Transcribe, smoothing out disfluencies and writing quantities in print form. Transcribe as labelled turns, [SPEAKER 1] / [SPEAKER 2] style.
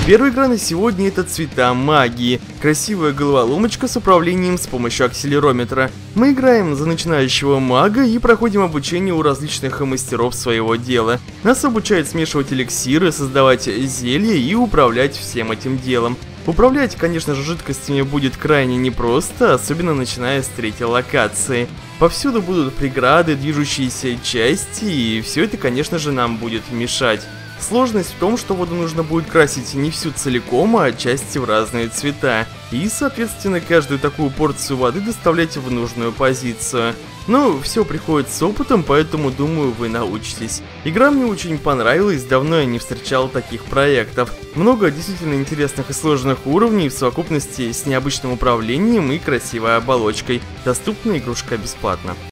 [SPEAKER 1] Первая игра на сегодня — это Цвета магии. Красивая головоломочка с управлением с помощью акселерометра. Мы играем за начинающего мага и проходим обучение у различных мастеров своего дела. Нас обучают смешивать эликсиры, создавать зелья и управлять всем этим делом. Управлять, конечно же, жидкостями будет крайне непросто, особенно начиная с третьей локации. Повсюду будут преграды, движущиеся части, и все это, конечно же, нам будет мешать. Сложность в том, что воду нужно будет красить не всю целиком, а части в разные цвета. И, соответственно, каждую такую порцию воды доставлять в нужную позицию. Но все приходит с опытом, поэтому, думаю, вы научитесь. Игра мне очень понравилась, давно я не встречал таких проектов. Много действительно интересных и сложных уровней в совокупности с необычным управлением и красивой оболочкой. Доступна игрушка бесплатно.